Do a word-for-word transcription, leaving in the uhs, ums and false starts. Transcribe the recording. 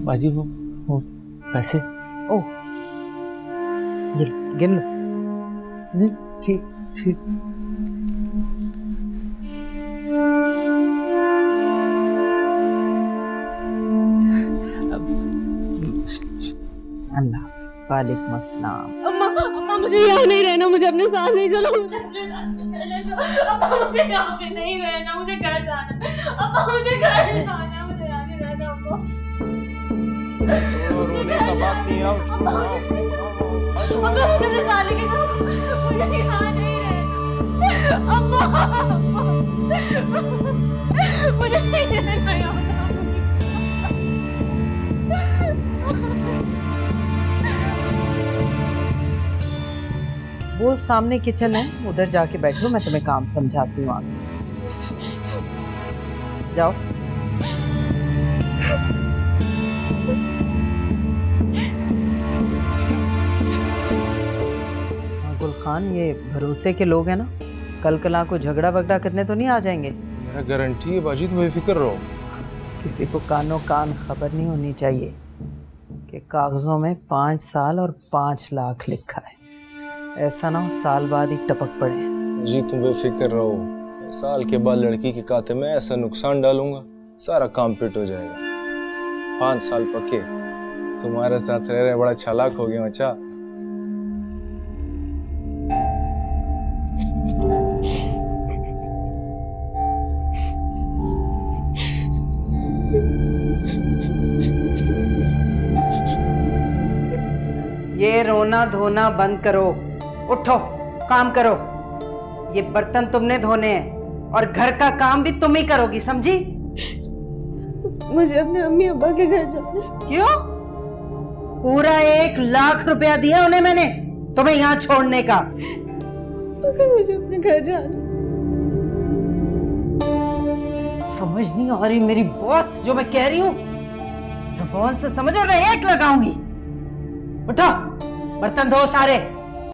बाजी वो वो पैसे। ओ ये गिन लो। नहीं ठीक ठीक। अल्लाह हाफ़िज़। वालेकुम अस्सलाम। अम्मा अम्मा मुझे यहाँ नहीं रहना, मुझे अपने साथ नहीं चलो, मुझे अपने साथ अम्मा मुझे यहाँ पे नहीं रहना, मुझे घर जाना अम्मा, मुझे घर जाना, मुझे यहाँ नहीं रहना अम्मा। रोने का बात नहीं है, अम्मा मुझे अपने साथ लेके जाओ, मुझे यहाँ नहीं रहना अम्मा, मुझे नहीं रहना यहाँ। वो सामने किचन है, उधर जाके बैठो, मैं तुम्हें काम समझाती हूँ आके। जाओ। गुलखान, ये भरोसे के लोग हैं ना, कल कला को झगड़ा वगड़ा करने तो नहीं आ जाएंगे? मेरा गारंटी है बाजी, तुम बेफिक्र रहो। किसी को कानों कान खबर नहीं होनी चाहिए कि कागजों में पाँच साल और पाँच लाख लिखा है। ऐसा ना हो साल बाद ही टपक पड़े। जी तुम बेफिक्र रहो, साल के बाद लड़की के खाते में ऐसा नुकसान डालूंगा, सारा काम पिट हो जाएगा। पाँच साल पक्के। तुम्हारे साथ रह रहे बड़ा चालाक हो गया मचा। ये रोना धोना बंद करो, उठो काम करो। ये बर्तन तुमने धोने हैं और घर का काम भी तुम ही करोगी, समझी? मुझे अपने अम्मी अब्बा के घर जाना। क्यों? पूरा एक लाख रुपया दिया उन्हें मैंने तुम्हें यहाँ छोड़ने का। मगर मुझे अपने घर जाना। समझ नहीं आ रही मेरी बात जो मैं कह रही हूँ? जुबान से समझ और एक लगाऊंगी। उठो बर्तन धो सारे।